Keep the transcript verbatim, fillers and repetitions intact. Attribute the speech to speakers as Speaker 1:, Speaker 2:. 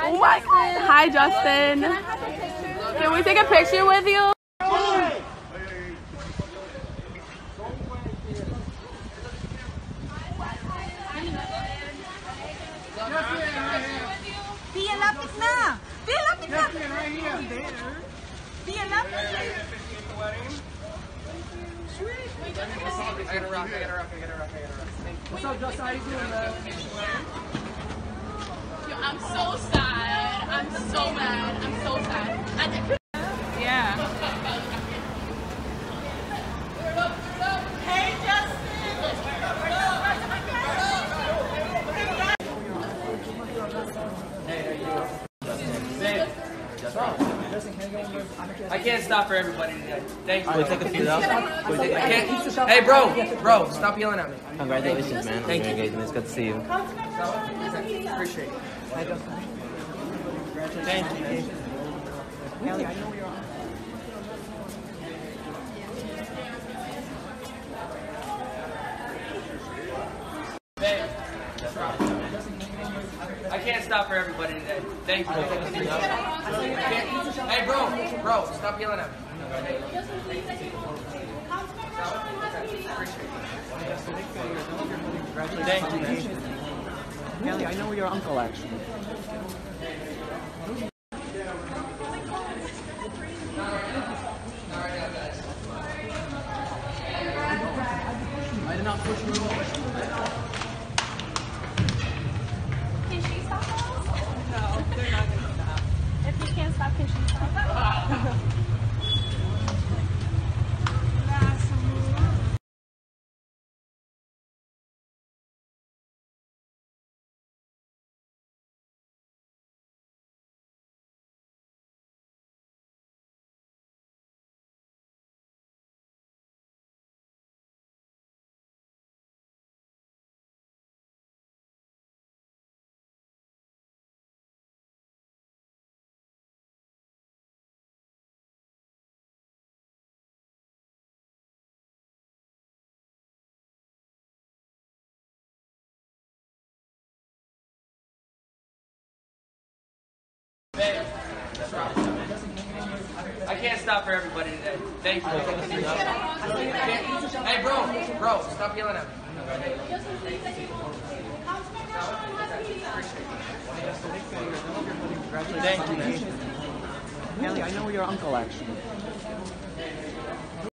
Speaker 1: Oh my God. Hi, Justin. Can we take a picture with you?
Speaker 2: Tia, lapit na! Tia, lapit na! Tia, lapit na!
Speaker 3: I gotta rock, I gotta rock, I gotta rock, I gotta rock. What's up, Justin? How you doing, man?
Speaker 1: Yo, I'm so sad. I'm so mad. I'm so sad. I did. Yeah.
Speaker 2: Hey, Justin!
Speaker 3: I can't stop for everybody today. Thank you.
Speaker 4: Can we take a few though? Can we take
Speaker 3: I can't. Hey, bro, bro, stop yelling at me.
Speaker 4: Congratulations, man.
Speaker 3: Thank
Speaker 4: on
Speaker 3: you.
Speaker 4: your engagement. It's good to see you.
Speaker 3: Appreciate it. Thank you.
Speaker 2: Hailey, I know you're on.
Speaker 3: I can't stop for everybody today. Thank you. Hey, bro, bro, stop yelling at me. Thank you.
Speaker 2: Hailey, I know your uncle actually. I did not push you.
Speaker 1: Can she stop us? No, they're not going to stop. If you can't stop, can she stop?
Speaker 3: I can't stop for everybody today. Thank you. Hey, bro, bro, stop yelling at me. Thank you, man.
Speaker 2: Hailey, I know your uncle actually.